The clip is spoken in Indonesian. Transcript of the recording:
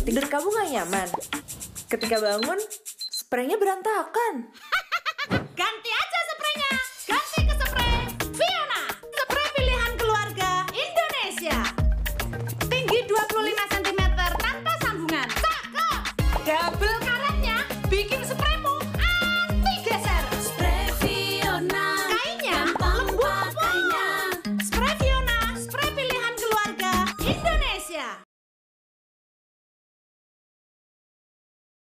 Tidur kamu gak nyaman? Ketika bangun, spraynya berantakan. Ganti aja spraynya. Ganti ke spray Fiona. Spray pilihan keluarga Indonesia. Tinggi 25 cm tanpa sambungan. Cakep. Double